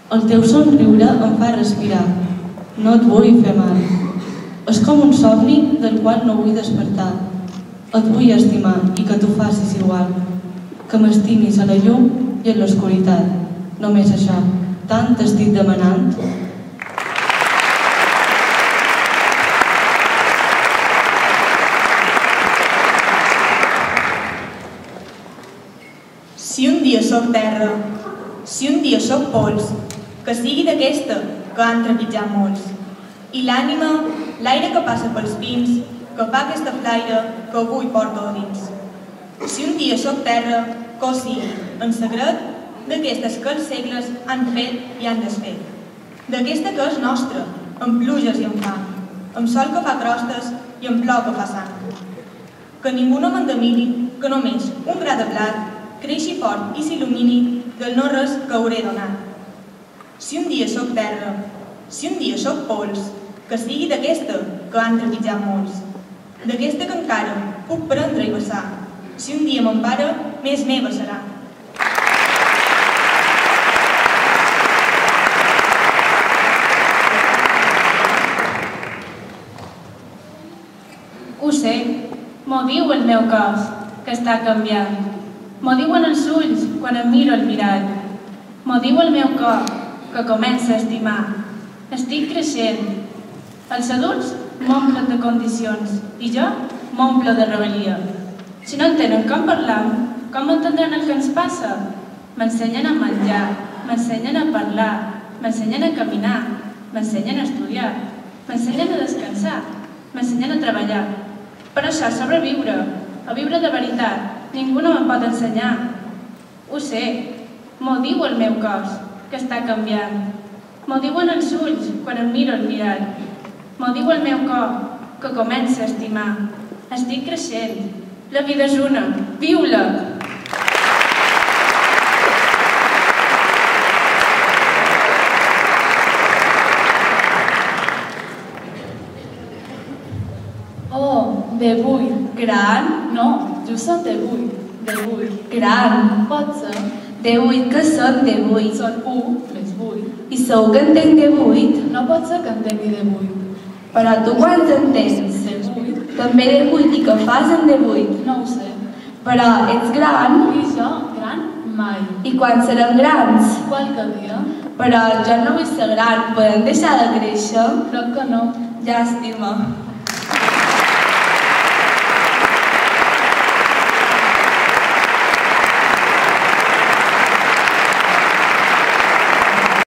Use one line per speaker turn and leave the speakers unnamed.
El teu somriure em fa respirar. No et vull fer mal. És com un somni del qual no vull despertar. Et vull estimar i que tu facis igual. Que m'estimis a la llum i en l'oscuritat. Només això. Tant t'estic demanant.
Si un dia sóc terra, si un dia sóc pols, que sigui d'aquesta que han trepitjat molts. I l'ànima, l'aire que passa pels pins, que fa aquesta flaire que avui porto a dins. Si un dia sóc terra, que ho sigui, en secret, d'aquestes que els segles han fet i han desfet. D'aquesta que és nostra, amb pluges i amb fang, amb sol que fa crostes i amb plor que fa sang. Que ningú no m'endemini, que només un gra de blat creixi fort i s'il·lumini del no res que hauré donat. Si un dia sóc terra, si un dia sóc pols, que sigui d'aquesta que han trepitjat molts, d'aquesta que encara puc prendre i vessar. Si un dia mon pare, més meva serà.
Ho sé, m'ho diu el meu cos, que està canviant. M'ho diuen els ulls quan em miro al mirall. M'ho diu el meu cor, que comença a estimar. Estic creixent. Els adults m'omplen de condicions i jo m'omplo de rebel·lia. Si no entenen com parlam, com entendran el que ens passa? M'ensenyen a menjar, m'ensenyen a parlar, m'ensenyen a caminar, m'ensenyen a estudiar, m'ensenyen a descansar, m'ensenyen a treballar. Per això sobreviure, a viure de veritat, ningú no me'n pot ensenyar. Ho sé, m'ho diu el meu cos, que està canviant. M'ho diuen els ulls quan em miro al mirall. M'ho diu el meu cor, que comença a estimar. Estic creixent. La vida és una. Viu-la!
Oh, de vull. Gran? No, jo soc de vull. De vull. Gran. Pot ser.
De 8 que són de 8.
Són 1 més 8.
I segur que entenc de 8?
No pot ser que entengui de 8.
Però tu quants entens?
De 8.
També de 8 i què fas en de 8?
No ho sé.
Però ets gran?
I jo, gran, mai.
I quan serem grans?
Qualque dia.
Però jo no vull ser gran, podem deixar de créixer?
Crec que no.
Llàstima.